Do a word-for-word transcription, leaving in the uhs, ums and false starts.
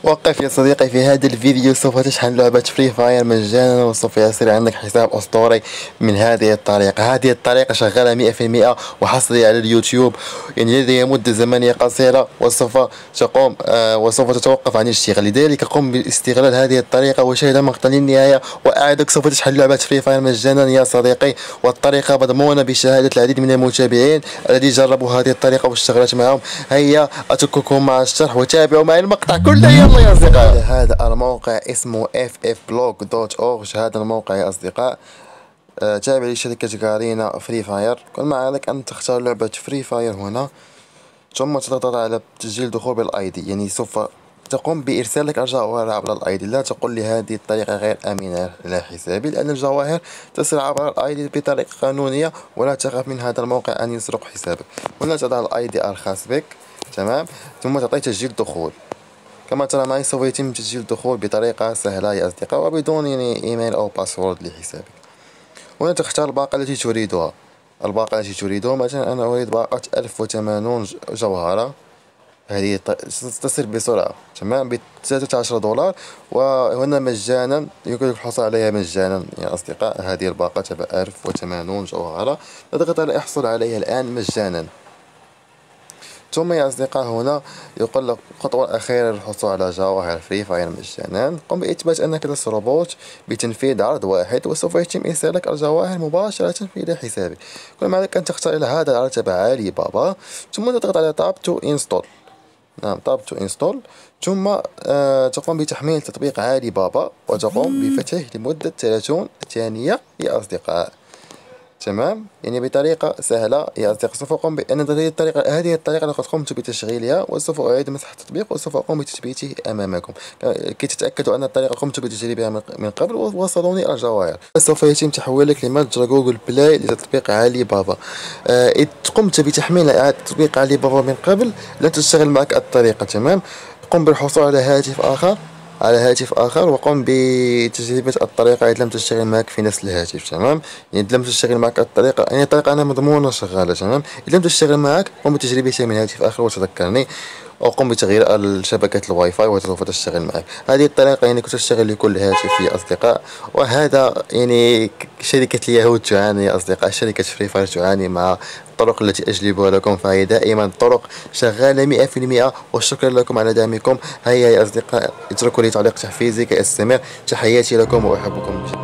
وقف يا صديقي، في هذا الفيديو سوف تشحن لعبة فري فاير مجانا، وسوف يصير عندك حساب أسطوري من هذه الطريقة. هذه الطريقة شغالة مئة في المئة وحصرية على اليوتيوب، يعني لديها مدة زمنية قصيرة، وسوف تقوم آه وسوف تتوقف عن الاشتغال. لذلك قم باستغلال هذه الطريقة وشاهد مقطع للنهاية، وأعدك سوف تشحن لعبة فري فاير مجانا يا صديقي. والطريقة مضمونة بشهادة العديد من المتابعين الذين جربوا هذه الطريقة واشتغلت معهم. هيا أترككم مع الشرح وتابعوا معي المقطع كله. يلا يا أصدقاء، هذا الموقع اسمه اف اف بلوك دوت اورج. هذا الموقع يا أصدقاء آه، تابع لشركة غارينا فري فاير. كل ما عليك أن تختار لعبة فري فاير هنا، ثم تضغط على تسجيل دخول بالاي دي. يعني سوف تقوم بإرسال لك الجواهر عبر الاي دي. لا تقل لي هذه الطريقة غير آمنة على حسابي، لأن الجواهر تصل عبر الاي دي بطريقة قانونية، ولا تخاف من هذا الموقع أن يسرق حسابك. هنا تضع الاي دي الخاص بك، تمام، ثم تعطي تسجيل دخول. كما ترى معي سوف يتم تسجيل الدخول بطريقة سهلة يا أصدقاء، وبدون يعني إيميل أو باسورد لحسابك. هنا تختار الباقة التي تريدها. الباقة التي تريدها، مثلا أنا أريد باقة ألف وثمانون جوهرة، هذه تصل بسرعة، تمام، بثلاثة عشر دولار، وهنا مجانا يمكنك الحصول عليها مجانا يا أصدقاء. هذه الباقة تبع ألف وثمانون جوهرة، نضغط على احصل عليها الآن مجانا. ثم يا أصدقاء هنا يقول لك الخطوة الأخيرة للحصول على جواهر فري فاير مجانا. قم بإثبات أنك لست روبوت بتنفيذ عرض واحد، وسوف يتم إرسالك الجواهر مباشرة إلى حسابك. كل ما عليك أن تختار إلى هذا العرض تبع علي بابا، ثم تضغط على تاب تو انستول. نعم، تاب تو انستول. ثم آه تقوم بتحميل تطبيق علي بابا، وتقوم بفتحه لمدة ثلاثين ثانية يا أصدقاء. تمام، يعني بطريقة سهلة يا أصدقاء. سوف أقوم بأن هذه الطريقة هذه الطريقة لقد قمت بتشغيلها، وسوف أعيد مسح التطبيق، وسوف أقوم بتثبيته أمامكم كي تتأكدوا أن الطريقة قمت بتجريبها من قبل ووصلوني الجواهر. سوف يتم تحويلك لمتجر جوجل بلاي لتطبيق علي بابا. آه، إذا قمت بتحميل تطبيق علي بابا من قبل لن تشتغل معك الطريقة، تمام. قم بالحصول على هاتف آخر على هاتف آخر وقم بتجربة الطريقة إذا لم تشتغل معك في نفس الهاتف، تمام. يعني إذا لم تشتغل معك الطريقة، يعني الطريقة أنا مضمونة شغالة، تمام. إذا لم تشتغل معك قم بتجربتها من هاتف آخر وتذكرني، أو قم بتغيير شبكة الواي فاي وسوف تشتغل معك. هذه الطريقة يعني تشتغل لكل هاتف يا أصدقاء. وهذا يعني شركة اليهود تعاني يا أصدقاء، شركة فري فاير تعاني مع الطرق التي أجلبها لكم، فهي دائما طرق شغالة مئة في المئة. وشكرا لكم على دعمكم. هيا يا أصدقاء اتركوا لي تعليق تحفيزي كي أستمر. تحياتي لكم وأحبكم.